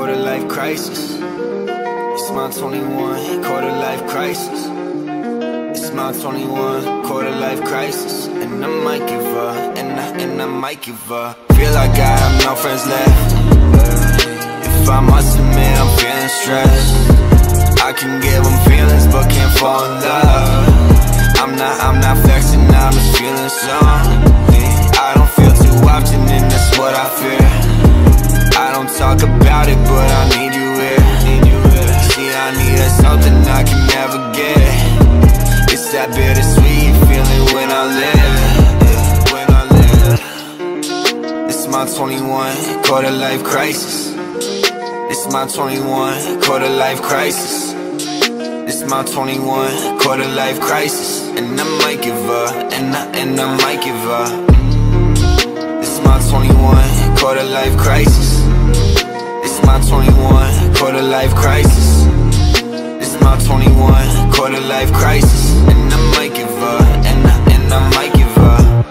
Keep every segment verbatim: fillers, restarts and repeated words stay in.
quarter life crisis. It's my twenty-one, quarter life crisis. It's my twenty-one, quarter life crisis. And I might give up, and I, and I might give up. Feel like I have no friends left. If I must admit, I'm feeling stressed. I can give them feelings, but can't fall in love. I'm not, I'm not flexing, I'm just feeling something. I don't feel too often, and that's what I fear. I don't talk about it, but I need you here. See, I need that something I can never get. It's that bittersweet feeling when I live, when I live. It's my twenty-one, quarter life crisis. It's my twenty-one, quarter life crisis. It's my twenty-one, quarter life crisis. And I might give up, and I, and I might give up. It's my twenty-one, quarter life crisis. It's my twenty-one, quarter life crisis. It's my twenty-one, quarter life crisis. And I might give up, and I, and I might give up.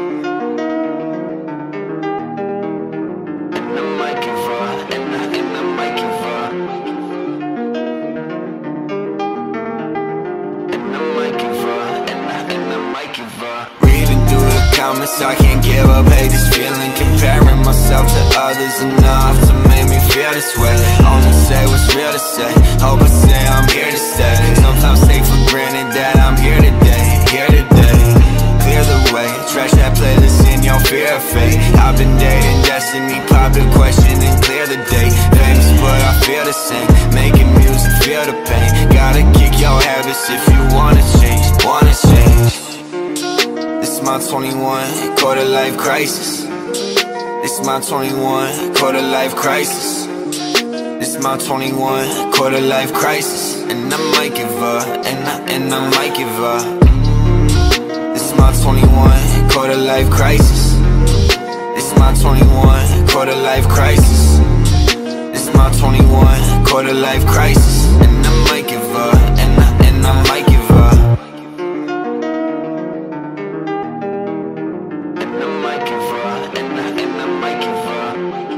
And I might give up, and I, and I might give up. And I might give up, and I, and I might give up. Reading through the comments, I can't give up. Hate this feeling, comparing myself to others enough to make me feel this way. Only say what's real to say. Hope I say I'm here to stay. Sometimes take for granted that I'm here today, here today. Clear the way, trash that playlist in your fear of fate. I've been dating destiny, pop the question and clear the date. Famous but I feel the same, making music, feel the pain. Gotta kick your habits if you wanna change, wanna change. This is my twenty-one, quarter life crisis. This is my twenty-one, quarter life crisis. This is my twenty-one, quarter life crisis. And I might give up, and I, and I might give up. This is my twenty-one, quarter life crisis. This is my twenty-one, quarter life crisis. This is my twenty-one, quarter life crisis. And I might give up, and I, and I might give up. And I might give up, and I, and I might give up.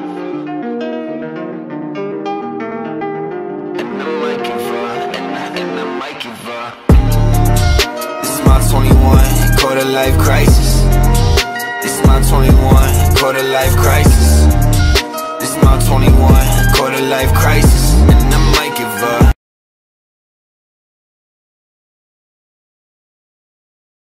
And I might give up, and I, and I might give up. This is my twenty-one, quarter life crisis. This is my twenty-one, quarter life crisis. This is my twenty-one, quarter life crisis. And I might